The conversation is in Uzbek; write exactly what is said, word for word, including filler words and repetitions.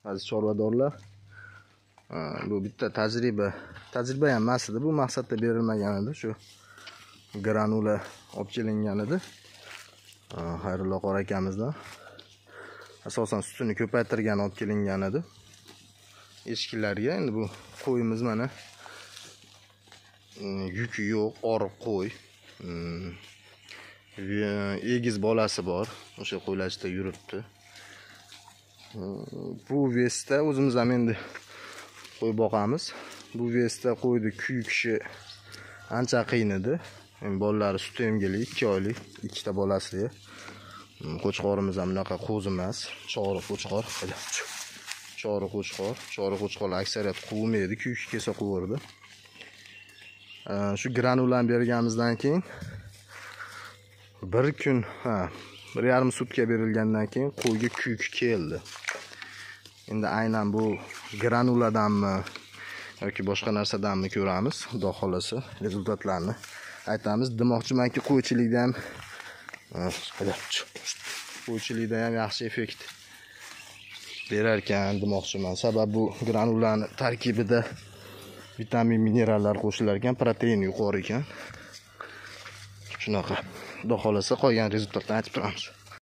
aziz chorvadorlar. Bu bitta tajriba, tajriba ham emas edi, bu maqsadda berilmagan edi, shu granula olib kelingan edi. Xayrullo qora akamizdan asosan sutini ko'paytirgan olib kelingan edi. Echkilarga endi bu qo'yimiz mana yuki yo'q, oriq qo'y. Egiz bolasi bor, o'sha qo'ylashda yuribdi. Bu vesda o'zimiz ham endi qo'y boqamiz. Bu vesda qo'ydi kuyukishi ancha qiyin edi. Bolalari sut emgili ikki oylik, ikkita bolasi. Qo'chqorimiz ham bunaqa qo'zi emas, chori qo'chqor. Chori qo'chqor, chori qo'chqorlar aksariyat quvmaydi, kuyuki kelsa quverdi. Shu granulani berganimizdan keyin bir kun, ha, bir yarim sutka berilgandan keyin qo'yga kuyuki keldi. Endi aynan bu granuladanmi yoki boshqa narsadanmi ko'ramiz, xudo xolasa rezultatlarni aytamiz. Demoqchimanki, qo'ychilikda ham qo'ychilikda ham yaxshi effekt berar ekan demoqchiman. Sababi bu granulani tarkibida vitamin, minerallar qo'shilar ekan, protein yuqori ekan. Shunaqa. Xudo xolasa qolgan rezultatlarni aytib turamiz.